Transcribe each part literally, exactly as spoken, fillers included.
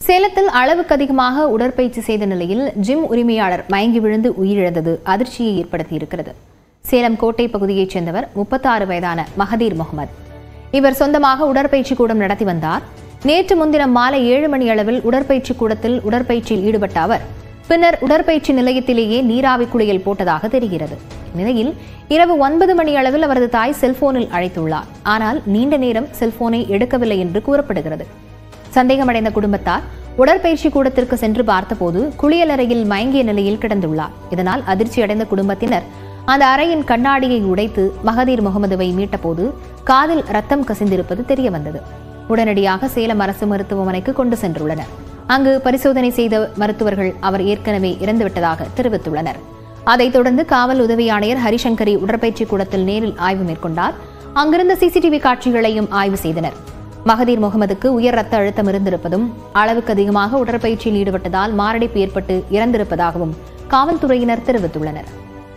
சேலத்தில் அளவுக்கு அதிகமாக உடற்பயிற்சி செய்த நிலையில் ஜிம் உரிமையாளர் மயங்கி விழுந்து உயிரிழந்தது அதிர்ச்சியை ஏற்படுத்தியிருக்கிறது. சேலம் கோட்டை பகுதியைச் சேர்ந்தவர் முப்பத்தாறு வயதான மகதீர் முகமது. இவர் சொந்தமாக உடற்பயிற்சி கூடம் நடத்தி வந்தார். நேற்று முன்தினம் மாலை ஏழு மணி அளவில் உடற்பயிற்சி கூடத்தில் உடற்பயிற்சியில் ஈடுபட்ட அவர் பின்னர் உடற்பயிற்சி நிலையத்திலேயே நீராவி குளியல் போட்டதாக தெரிகிறது. இந்நிலையில் இரவு ஒன்பது மணி அளவில் அவரது தாய் செல்போனில் அழைத்துள்ளார். ஆனால் நீண்ட நேரம் செல்போனை எடுக்கவில்லை என்று கூறப்படுகிறது. சந்தேகமடைந்த குடும்பத்தார் உடற்பயிற்சி கூடத்திற்கு சென்று பார்த்தபோது குளியல் அறையில் மயங்கிய நிலையில் கிடந்துள்ளார். இதனால் அதிர்ச்சியடைந்த குடும்பத்தினர் அந்த அறையின் கண்ணாடியை உடைத்து மகதீர் முகமதுவை மீட்டபோது காதில் ரத்தம் கசிந்திருப்பது தெரியவந்தது. உடனடியாக சேலம் அரசு மருத்துவமனைக்கு கொண்டு சென்றுள்ளனர். அங்கு பரிசோதனை செய்த மருத்துவர்கள் அவர் ஏற்கனவே இறந்துவிட்டதாக தெரிவித்துள்ளனர். அதைத் தொடர்ந்து காவல் உதவி ஆணையர் ஹரிசங்கரி உடற்பயிற்சி கூடத்தில் நேரில் ஆய்வு மேற்கொண்டார். அங்கிருந்த சிசிடிவி காட்சிகளையும் ஆய்வு செய்தனர். மகதீர் முகமதுக்கு உயர் ரத்த அழுத்தம் இருந்திருப்பதும் அளவுக்கு அதிகமாக உடற்பயிற்சியில் ஈடுபட்டதால் மாரடைப்பு ஏற்பட்டு இறந்திருப்பதாகவும் காவல்துறையினர் தெரிவித்துள்ளனர்.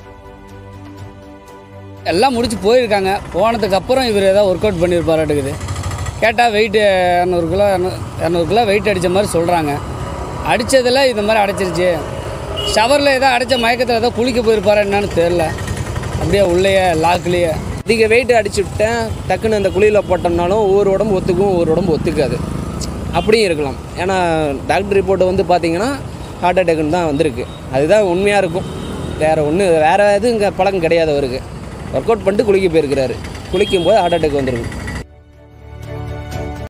எல்லாம் முடிச்சு போயிருக்காங்க. போனதுக்கு அப்புறம் இவர் ஏதாவது ஒர்க் அவுட் பண்ணியிருப்பாராட்டுக்குது. கேட்டால் வெயிட்டு இரநூறு கிலோ இரநூறு கிலோ வெயிட் அடித்த மாதிரி சொல்கிறாங்க. அடித்ததில் இந்த மாதிரி அடைச்சிருச்சு. ஷவரில் ஏதோ அடைச்ச மயக்கத்தில் ஏதோ குளிக்க போயிருப்பாரா என்னன்னு தெரில. அப்படியே உள்ளேயே லாக்லேயே அதிக வெயிட் அடிச்சு விட்டேன். டக்குன்னு அந்த குழியில் போட்டோம்னாலும் ஒவ்வொரு உடம்பு ஒத்துக்கும், ஒவ்வொரு உடம்பு ஒத்துக்காது. அப்படியும் இருக்கலாம். ஏன்னா டாக்டர் ரிப்போர்ட்டு வந்து பார்த்திங்கன்னா ஹார்ட் அட்டாக்குன்னு தான் வந்திருக்கு. அதுதான் உண்மையாக இருக்கும். வேறு ஒன்று வேறு எதுவும் இங்கே பழக்கம் கிடையாது. அவருக்கு ஒர்க் அவுட் பண்ணிட்டு குளிக்க போயிருக்கிறாரு. குளிக்கும் போது ஹார்ட் அட்டாக் வந்துருக்கும்.